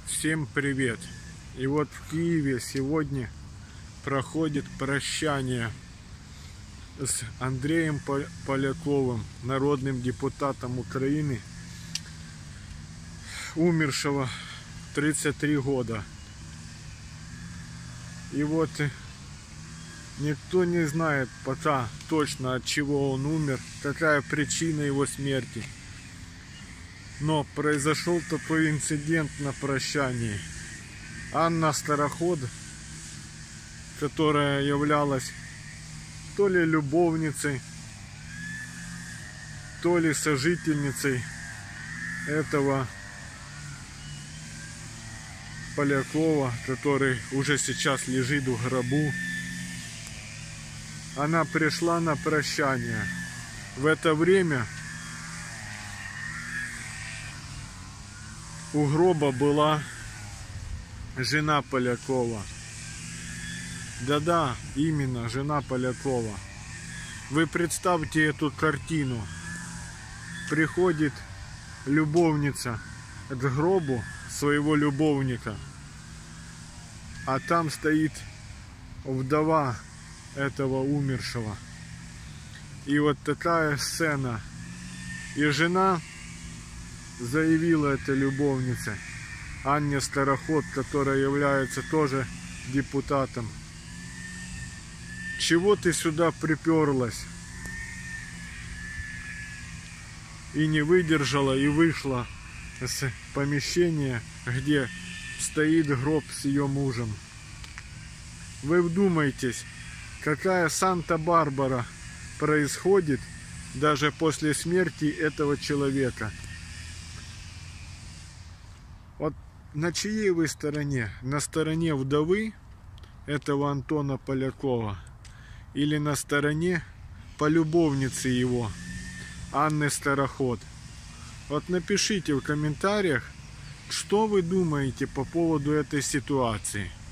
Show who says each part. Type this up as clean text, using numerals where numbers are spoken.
Speaker 1: Всем привет! И вот в Киеве сегодня проходит прощание с Андреем Поляковым, народным депутатом Украины, умершего 33 года. И вот никто не знает пока точно, от чего он умер, какая причина его смерти. Но произошел такой инцидент на прощании. Анна Староход, которая являлась то ли любовницей, то ли сожительницей этого Полякова, который уже сейчас лежит в гробу, она пришла на прощание. В это время у гроба была жена Полякова. Да-да, именно жена Полякова. Вы представьте эту картину. Приходит любовница к гробу своего любовника, а там стоит вдова этого умершего. И вот такая сцена. И жена заявила этой любовнице, Анне Староход, которая является тоже депутатом: чего ты сюда приперлась? И не выдержала и вышла с помещения, где стоит гроб с ее мужем. Вы вдумайтесь, какая Санта-Барбара происходит даже после смерти этого человека. Вот на чьей вы стороне? На стороне вдовы этого Антона Полякова или на стороне полюбовницы его, Анны Староход? Вот напишите в комментариях, что вы думаете по поводу этой ситуации.